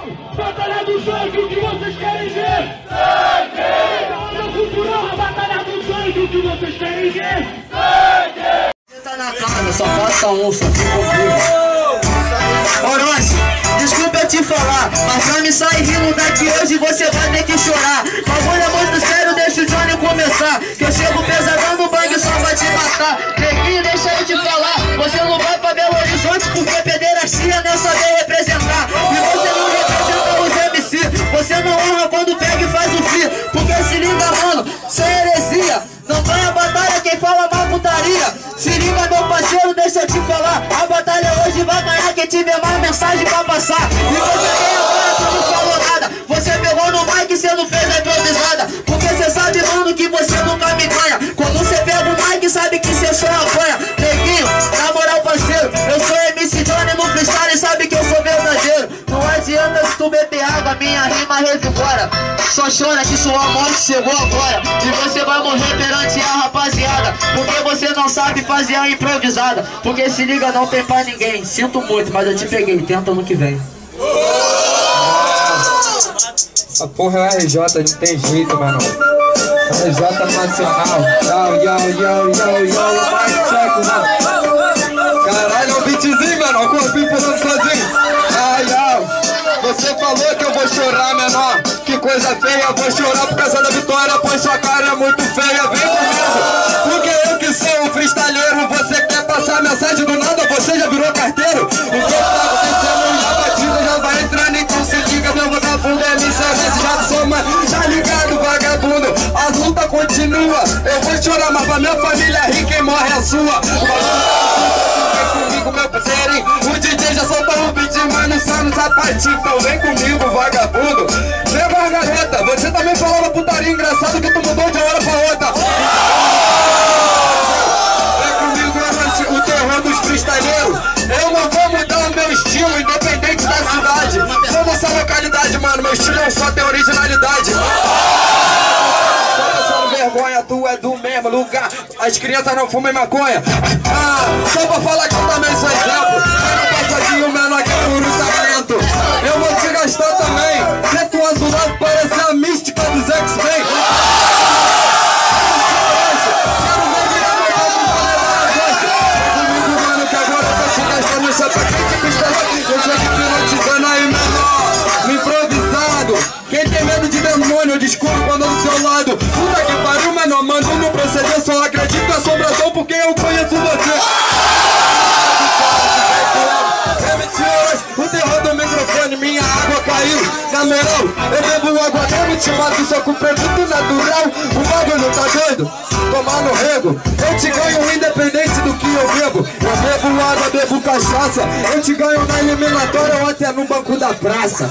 Batalha do sangue, o que vocês querem ver? Sangue! Onda cultural, a batalha do sangue, o que vocês querem ver? Sangue! Você tá na casa, só falta um, só fica Orochi, desculpa eu te falar, mas pra me sair rindo daqui hoje você vai ter que chorar. Bagulho é muito sério, deixa o Johnny começar, que eu chego pesadão no bang só vai te matar. Neguinho, deixa eu te falar, você não vai pra Belo Horizonte porque pederastia não saber representar. E você não representa os MC, você não honra quando pega e faz o free. Porque se liga, mano, isso é heresia. Não ganha batalha quem fala mal putaria. Se liga, meu parceiro, deixa eu te falar, a batalha hoje vai ganhar quem tiver mais mensagem pra passar. E você tem agora, tu não falou nada, você pegou no mic e você não fez a improvisada. Porque você sabe, mano, que você nunca me ganha. Quando você pega o mic, sabe que você só apanha. Neguinho, na moral, parceiro, eu sou MC Johnny no freestyle e sabe que eu sou verdadeiro. Não adianta se tu beber água, minha rima revigora. Só chora que sua morte chegou agora. E você vai morrer perante a rapaziada, porque você não sabe fazer a improvisada. Porque se liga, não tem pra ninguém. Sinto muito, mas eu te peguei, tenta ano que vem. A porra é o RJ, não tem jeito, mano. RJ nacional. Mais checo, mano. Caralho, é um beatzinho, mano. O corpinho pulando sozinho. Você falou que eu vou chorar, menor. Que coisa feia, eu vou chorar por causa da vitória, pois sua cara é muito feia. Vem comigo, porque eu que sou um freestyleiro. Você quer passar mensagem do nada, você já virou carteiro. O que tá acontecendo na batida já vai entrando, então se liga, meu vagabundo. MC já soma, tá ligado, vagabundo. A luta continua, eu vou chorar, mas pra minha família rir, quem morre é a sua. Vem comigo, meu parceirinho. O DJ já soltou um beat, mano, só no sapatinho. Então vem comigo, vagabundo. Vem, Margareta, você também falava putaria engraçado que tu mudou de uma hora pra outra. Vem comigo, o terror dos freestyleiros. Eu não vou mudar o meu estilo, independente da cidade. Sou dessa localidade, mano, meu estilo só tem originalidade. Vergonha, tu é do mesmo lugar. As crianças não fumam maconha. Só pra falar que eu também sou exemplo. Eu não passo de um menor que é puro talento. Eu vou te gastar também. Preto azulado parece a mística dos X-Men. Quero ver virar meu papo pra levar a gente. Comigo, mano, que agora eu tô te gastando. Isso é pra quem te custa. Eu já que pilotizando aí, menor. No improvisado. Quem tem medo de demônio, eu descubro quando eu do teu lado. Puta que pariu, menor, mano, no proceder. Só acredito em assombração porque eu conheço você. O terror do microfone, minha água caiu. Na moral, eu bebo água mesmo, te mato só com produto natural. O bagulho tá doido? Tomar no rego. Eu te ganho independente do que eu bebo. Eu bebo água, bebo cachaça. Eu te ganho na eliminatória ou até no banco da praça.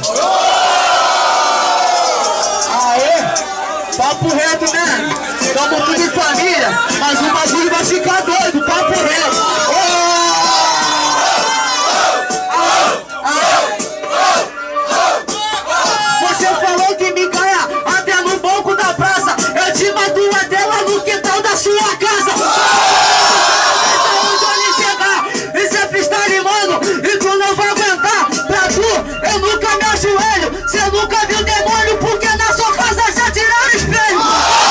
Aê, papo reto, né? Tamo tudo em família, mas o bagulho vai ficar doido, papo reto. Você falou que me ganha até no banco da praça. Eu te mato até lá no quintal da sua casa. Onde ele chegar, isso é freestyle, mano, e tu não vai aguentar. Pra tu, eu nunca me ajoelho. Cê nunca viu demônio, porque na sua casa já tiraram espelho.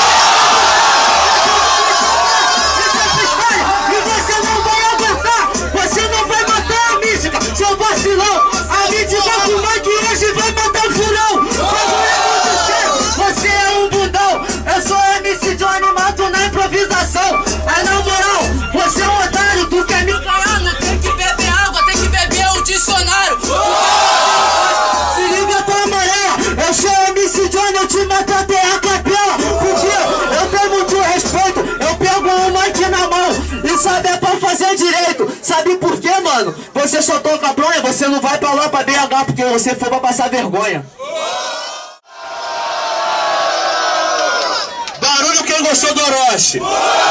Isso é freestyle, e você não vai aguentar. Você não vai matar a mística, seu vacilão. A mística com o Mike hoje vai matar o furão. Você é um bundão, eu sou MC Johnny, mato na improvisação. Aí na moral, você é um otário, tu quer me ganhar, não tem que beber água, tem que beber o dicionário. Se liga tua amarela, eu sou MC Johnny, eu te mato até a capela. Porque eu tenho muito respeito, eu pego o mic na mão e sabe é pra fazer direito. Sabe por quê, mano? Você só toca bronha, você não vai pra lá pra BH porque você foi pra passar vergonha. Barulho quem gostou do Orochi.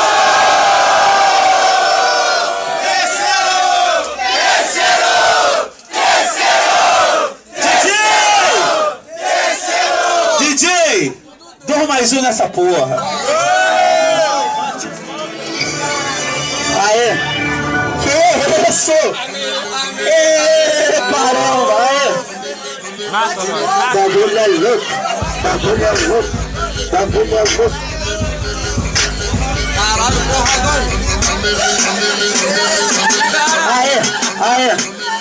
DJ, dou mais um nessa porra. Aê! Que isso? Caramba, aê! Bagulho é louco, bagulho é louco, bagulho é louco. Caralho, porra, agora. Aê.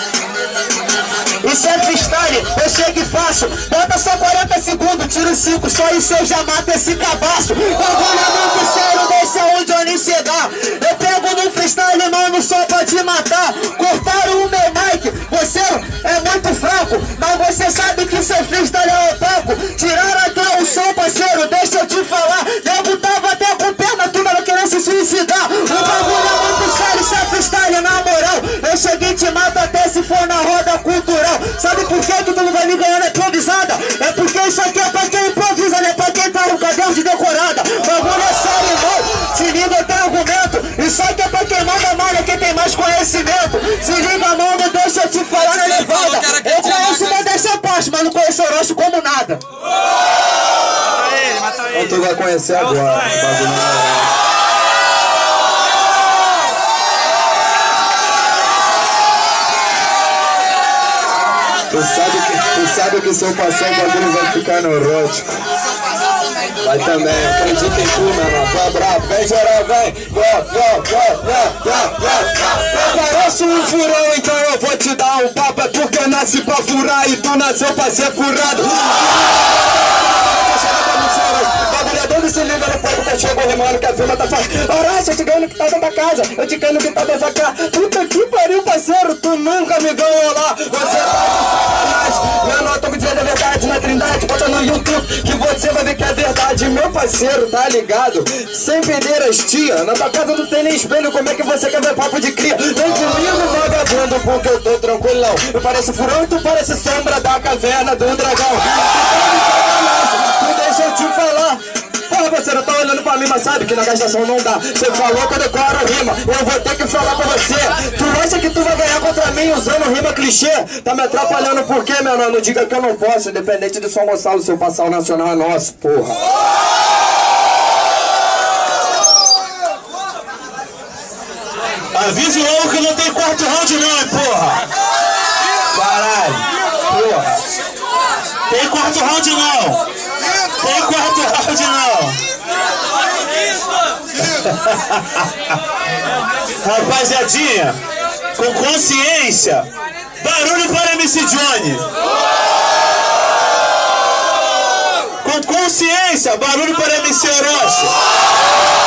Isso é freestyle, eu chego e faço. Bota só 40 segundos, tiro 5. Só isso eu já mato esse cabaço. Bagulho é muito sério, deixa o Johnny chegar. Eu pego no freestyle, mano, só pra te matar. Cortaram o meu mic, você é muito fraco. Mas você sabe que seu freestyle é opaco. Tiraram até o som, parceiro, deixa eu te falar. Nego tava até com perna, tu não querendo se suicidar. O bagulho é muito sério, isso é freestyle, na moral. Eu cheguei e te mato até se for na roda cultural. Sabe por que tu não vai me ganhar na improvisada? É porque isso aqui é pra quem improvisa, não é pra quem tá no caderno de decorada. Bagulho é sério, irmão. Se liga, eu tenho argumento. Isso aqui é pra quem manda mal, é quem tem mais conhecimento. Se liga, mano, deixa eu te falar na levada. Eu conheço uma dessa parte, mas não conheço Orochi como nada. Então tu vai conhecer agora. Tu sabe que se eu passar o bagulho vai ficar neurótico. Vai também, acredita em tu, meu irmão. Vai bravo, vem geral, vem. Eu pareço um furão, então eu vou te dar um papo. É porque eu nasci pra furar e tu nasceu pra ser furado. Bagulhador se liga no fogo, tá chegando rimando que a firma tá fazendo. Orochi, eu te ganho no que tá dentro da casa, eu te ganho no que tá dentro da casa. Puta que pariu, parceiro, tu nunca me ganhou lá. Você tá de sacanagem. Meu nome, tô me dizendo a verdade na Trindade. Bota no YouTube que você vai ver que é verdade. Meu parceiro, tá ligado? Sem pedeiras, tia. Na tua casa não tem nem espelho, como é que você quer ver papo de cria? Vem comigo, vagabundo, porque eu tô tranquilão. Eu pareço furão e tu parece sombra da caverna do dragão. Deixa eu te falar. Porra, você não tá olhando pra mim, mas sabe que na gastação não dá. Você falou que eu decoro rima, eu vou ter que falar pra você. Tu acha que tu vai ganhar contra mim usando rima clichê? Tá me atrapalhando por quê, meu irmão? Não diga que eu não posso, independente de São Gonçalo, seu passar o nacional é nosso, porra. Avise logo que não tem quarto round não, hein, porra. Caralho, porra. Tem quarto round não. Tem quarto round não. Rapaziadinha, com consciência, barulho para MC Johnny. Com consciência, barulho para MC Orochi.